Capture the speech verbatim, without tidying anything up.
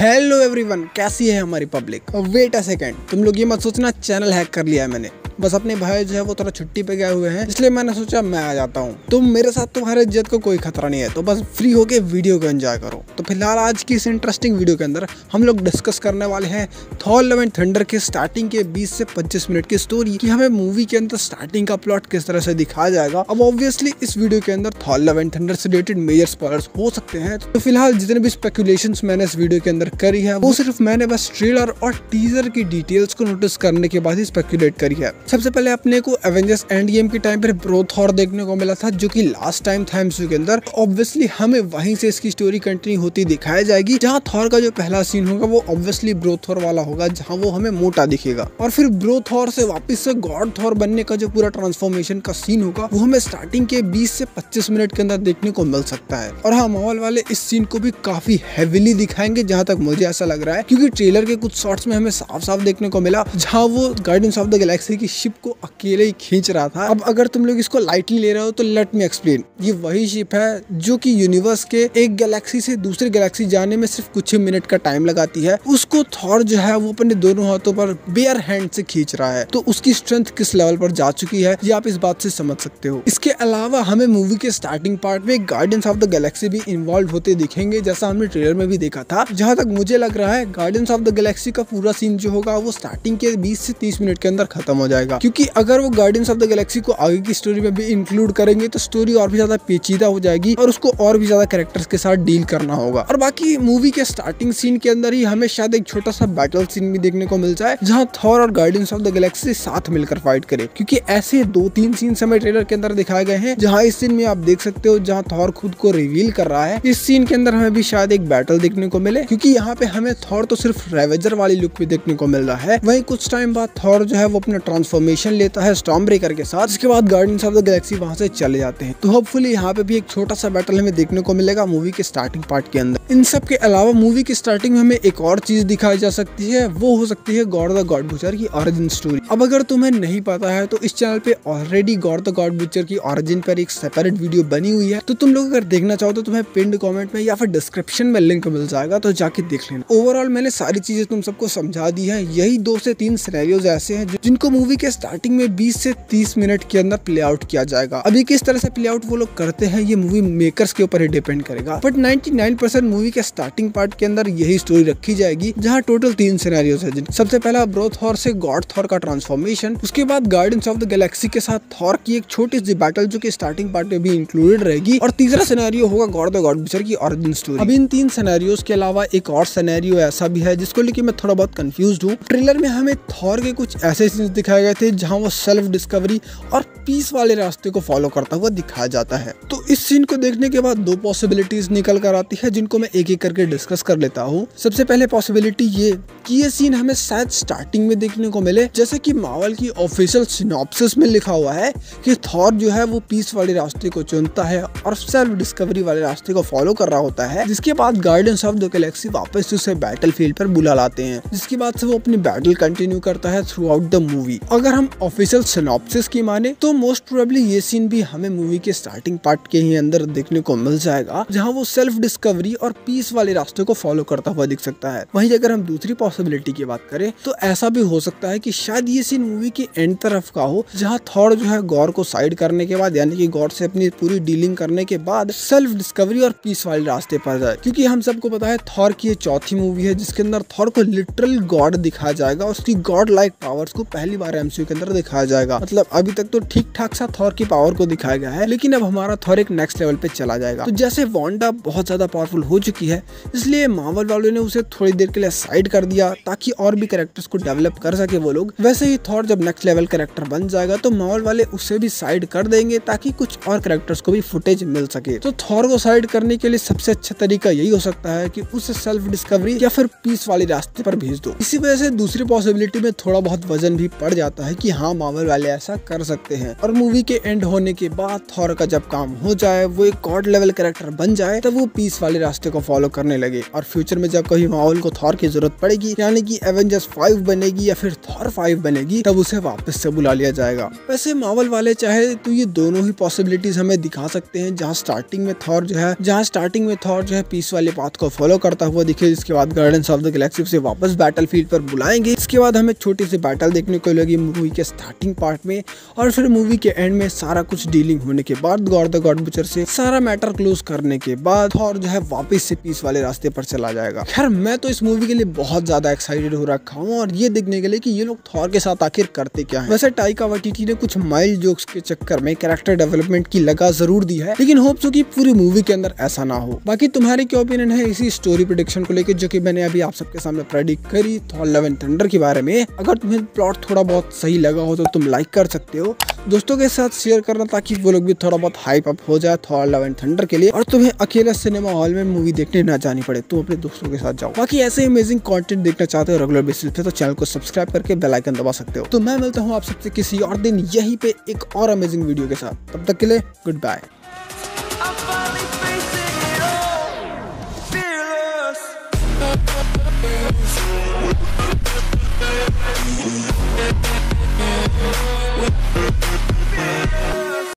Hello everyone, कैसी है हमारी पब्लिक। वेट अ सेकंड, तुम लोग ये मत सोचना चैनल हैक कर लिया है मैंने। बस अपने भाई जो है वो थोड़ा छुट्टी पे गए हुए हैं, इसलिए मैंने सोचा मैं आ जाता हूँ। तुम मेरे साथ, तुम्हारे इज्जत को कोई खतरा नहीं है, तो बस फ्री होके वीडियो को एंजॉय करो। तो फिलहाल आज की इस इंटरेस्टिंग वीडियो के अंदर हम लोग डिस्कस करने वाले हैं थॉर लव एंड थंडर के स्टार्टिंग के बीस से पच्चीस मिनट की स्टोरी कि हमें मूवी के अंदर स्टार्टिंग का प्लॉट किस तरह से दिखाया जाएगा। अब ऑब्वियसली इस वीडियो के अंदर थॉर लव एंड थंडर से रिलेटेड मेजर स्पॉयलर्स हो सकते हैं। तो फिलहाल जितने भी स्पेकुलेशंस मैंने इस वीडियो के अंदर करी है वो सिर्फ मैंने बस ट्रेलर और टीजर की डिटेल्स को नोटिस करने के बाद ही स्पेकुलेट करी है। सबसे पहले अपने को एवेंजर्स एंड गेम के टाइम पर ब्रो थॉर देखने को मिला था, जो कि लास्ट टाइम था एमसीयू के अंदर। ऑब्वियसली हमें वहीं से इसकी स्टोरी कंटिन्यू होती दिखाई जाएगी, जहां थॉर का जो पहला सीन होगा वो ऑब्वियसली ब्रो थॉर वाला होगा, जहां वो हमें मोटा दिखेगा। और फिर ब्रो थॉर से वापस से गॉड थॉर बनने का जो पूरा ट्रांसफॉर्मेशन का सीन होगा वो हमें स्टार्टिंग के बीस से पच्चीस मिनट के अंदर देखने को मिल सकता है। और हाँ, मार्वल वाले इस सीन को भी काफी हेविली दिखाएंगे, जहां तक मुझे ऐसा लग रहा है, क्योंकि ट्रेलर के कुछ शॉट्स में हमें साफ साफ देखने को मिला जहां वो गार्डियंस ऑफ द गैलेक्सी की शिप को अकेले ही खींच रहा था। अब अगर तुम लोग इसको लाइटली ले रहे हो तो लेट मी एक्सप्लेन। ये वही शिप है जो कि यूनिवर्स के एक गैलेक्सी से दूसरी गैलेक्सी जाने में सिर्फ कुछ ही मिनट का टाइम लगाती है। उसको थॉर जो है वो अपने दोनों हाथों पर बेयर हैंड से खींच रहा है। तो उसकी स्ट्रेंथ किस लेवल पर जा चुकी है ये आप इस बात से समझ सकते हो। इसके अलावा हमें मूवी के स्टार्टिंग पार्ट में गार्डियंस ऑफ द गैलेक्सी भी इन्वॉल्व होते दिखेंगे, जैसा हमने ट्रेलर में भी देखा था। जहां तक मुझे लग रहा है गार्डियंस ऑफ द गैलेक्सी का पूरा सीन जो होगा वो स्टार्टिंग के बीस से तीस मिनट के अंदर खत्म हो जाएगा, क्योंकि अगर वो गार्डियंस ऑफ द गैलेक्सी को आगे की स्टोरी में भी इंक्लूड करेंगे तो स्टोरी और भी ज्यादा पेचीदा हो जाएगी और उसको और भी ज्यादा कैरेक्टर्स के साथ डील करना होगा। और बाकी मूवी के स्टार्टिंग सीन के अंदर ही हमें शायद एक छोटा सा बैटल सीन भी देखने को मिल जाए, जहां थॉर और गार्डियंस ऑफ द गैलेक्सी साथ मिलकर फाइट करे, क्योंकि ऐसे दो तीन सीन हमें ट्रेलर के अंदर दिखाए गए हैं। जहां इस सीन में आप देख सकते हो जहां थॉर खुद को रिवील कर रहा है, इस सीन के अंदर हमें भी शायद एक बैटल देखने को मिले, क्योंकि यहाँ पे हमें थॉर तो सिर्फ रेवेजर वाली लुक भी देखने को मिल रहा है। वहीं कुछ टाइम बाद थॉर जो है वो अपना ट्रांसफॉर्मेशन लेता है स्टॉर्म ब्रेकर के साथ, जिसके बाद गार्डियंस ऑफ द गैलेक्सी वहां से चले जाते हैं। तो होपफुली यहाँ पे भी एक छोटा सा बैटल हमें देखने को मिलेगा मूवी के स्टार्टिंग पार्ट के अंदर। इन सब के अलावा मूवी की स्टार्टिंग में हमें एक और चीज दिखाई जा सकती है, वो हो सकती है गॉड द गॉड बुचर की ऑरिजिन स्टोरी। अब अगर तुम्हें नहीं पता है तो इस चैनल पे already God the God Butcher की ऑरिजिन पर एक सेपरेट वीडियो बनी हुई है, तो तुम लोग अगर देखना चाहो तो तुम्हें पिन्ड कमेंट में या फिर डिस्क्रिप्शन में लिंक मिल जाएगा, तो जाके देख लेना। ओवरऑल मैंने सारी चीजें तुम सबको समझा दी है। यही दो से तीन सिनेरियोज ऐसे हैं जिनको मूवी के स्टार्टिंग में बीस से तीस मिनट के अंदर प्ले आउट किया जाएगा। अभी किस तरह से प्ले आउट वो लोग करते हैं ये मूवी मेकर्स के ऊपर ही डिपेंड करेगा, बट निन्यानवे परसेंट मूवी के स्टार्टिंग पार्ट के अंदर यही स्टोरी रखी जाएगी, जहां टोटल तीन सिनेरियोज है। सबसे पहला ब्रो थॉर से गॉड थॉर का ट्रांसफॉर्मेशन, उसके बाद गार्डियंस ऑफ द गैलेक्सी के साथ थॉर की एक छोटी सी बैटल जो कि स्टार्टिंग पार्ट में भी इंक्लूडेड रहेगी, और तीसरा सिनेरियो होगा गॉड द गॉड बुचर की ऑरिजिन स्टोरी। अब इन तीन सिनेरियोज के अलावा एक और सिनेरियो ऐसा भी है जिसको लेके मैं थोड़ा बहुत कंफ्यूज्ड हूँ। ट्रेलर में हमें थॉर के कुछ ऐसे सीन्स दिखाए गए थे जहां वो सेल्फ डिस्कवरी और पीस वाले रास्ते को फॉलो करता हुआ दिखाया जाता है। तो इस सीन को देखने के बाद दो पॉसिबिलिटीज निकल कर आती है, जिनको मैं एक एक करके डिस्कस कर लेता हूँ। सबसे पहले पॉसिबिलिटी ये कि ये सीन हमें शायद स्टार्टिंग में देखने को मिले, जैसे कि मार्वल की ऑफिशियल सिनॉप्सिस में लिखा हुआ है कि थॉर जो है वो पीस वाले रास्ते को चुनता है और सेल्फ डिस्कवरी वाले रास्ते को फॉलो कर रहा होता है, जिसके बाद गार्डियंस ऑफ द गैलेक्सी वापस उसे बैटल फील्ड पर बुला लाते हैं, जिसके बाद से वो अपनी बैटल कंटिन्यू करता है थ्रू आउट द मूवी। अगर हम ऑफिशियल सिनॉप्सिस की माने तो मोस्ट प्रोबेबली ये सीन भी हमें मूवी के स्टार्टिंग पार्ट के ही अंदर देखने को मिल जाएगा, जहां वो सेल्फ डिस्कवरी और पीस वाले रास्ते को फॉलो करता हुआ दिख सकता है। वहीं अगर हम दूसरी पॉसिबिलिटी की बात करें तो ऐसा भी हो सकता है कि शायद ये सीन मूवी के एंड तरफ का हो, जहां थॉर जो है गॉर को साइड करने के बाद, यानी कि गॉर से अपनी पूरी डीलिंग करने के बाद सेल्फ डिस्कवरी और पीस वाले रास्ते पर जाए। क्योंकि हम सबको पता है थॉर की ये चौथी मूवी है जिसके अंदर थॉर को लिटरल गॉड दिखाया जाएगा, उसकी गॉड लाइक पावर्स को पहली बार एमसीयू के अंदर दिखाया जाएगा। मतलब अभी तक तो ठीक ठाक सा थॉर की पावर को दिखाया गया है, लेकिन अब हमारा थॉर एक नेक्स्ट लेवल पे चला जाएगा। तो जैसे वांडा बहुत ज्यादा पावरफुल हो चुकी है, इसलिए मार्वल वालों ने उसे थोड़ी देर के लिए साइड कर दिया ताकि और भी कैरेक्टर्स को डेवलप कर सके वो लोग। वैसे ही थॉर जब नेक्स्ट लेवल कैरेक्टर बन जाएगा तो मार्वल वाले उसे भी साइड कर देंगे ताकि कुछ और कैरेक्टर्स को भी फुटेज मिल सके। तो थॉर को साइड करने के लिए सबसे अच्छा तरीका यही हो सकता है कि उसे सेल्फ डिस्कवरी या फिर पीस वाले रास्ते पर भेज दो। इसी वजह से दूसरी पॉसिबिलिटी में थोड़ा बहुत वजन भी पड़ जाता है कि हाँ, मार्वल वाले ऐसा कर सकते हैं। और मूवी के एंड होने के बाद थॉर का जब काम हो जाए, वो एक गॉड लेवल कैरेक्टर बन जाए, तब वो पीस वाले रास्ते को फॉलो करने लगे और फ्यूचर में जब कभी माहौल को थॉर की जरूरत पड़ेगी, यानी कि एवेंजर्स फाइव बनेगी या फिर थॉर फाइव बनेगी, तब उसे वापस से बुला लिया जाएगा। वैसे मार्वल वाले चाहे तो ये दोनों ही पॉसिबिलिटीज हमें दिखा सकते हैं, जहाँ स्टार्टिंग में थॉर जो है जहाँ स्टार्टिंग में थॉर जो है पीस वाले पाथ को फॉलो करता हुआ दिखे, जिसके बाद गार्डियंस ऑफ द गैलेक्सी से वापस बैटलफील्ड पर बुलाएंगे। इसके बाद हमें छोटी सी बैटल देखने को लगी मूवी के स्टार्टिंग पार्ट में, और फिर मूवी के एंड में सारा कुछ डीलिंग होने के बाद गॉड द गॉड बुचर से सारा मैटर क्लोज करने के बाद थॉर जो है वापस से पीस वाले रास्ते पर चला जाएगा। खैर मैं तो इस मूवी के लिए बहुत ज्यादा एक्साइटेड हो रखा हूँ और ये देखने के लिए कि ये लोग थॉर के साथ आखिर करते क्या है। वैसे टाइका वाइटिटी ने कुछ माइल्ड जोक्स के चक्कर में कैरेक्टर डेवलपमेंट की लगा जरूर दी है, लेकिन होप सो कि पूरी मूवी के अंदर ऐसा ना हो। बाकी तुम्हारी क्या ओपिनियन है इसी स्टोरी प्रेडिक्शन को लेकर जो कि मैंने अभी आप सबके सामने प्रेडिक्ट करी थॉर लव एंड थंडर के बारे में? अगर तुम्हें प्लॉट थोड़ा बहुत सही लगा हो तो तुम लाइक कर सकते हो, दोस्तों के साथ शेयर करना ताकि वो लोग भी थोड़ा बहुत हाइप अप हो जाए थॉर लव एंड थंडर के लिए, और तुम्हें अकेला सिनेमा हॉल में मूवी देखने ना जानी पड़े, तुम अपने दोस्तों के साथ जाओ। बाकी ऐसे अमेजिंग कंटेंट देखना चाहते हो रेगुलर बेसिस पे तो चैनल को सब्सक्राइब करके बेल आइकन दबा सकते हो। तो मैं मिलता हूँ आप सबसे किसी और दिन यहीं पे एक और अमेजिंग वीडियो के साथ, तब तक के लिए गुड बाय।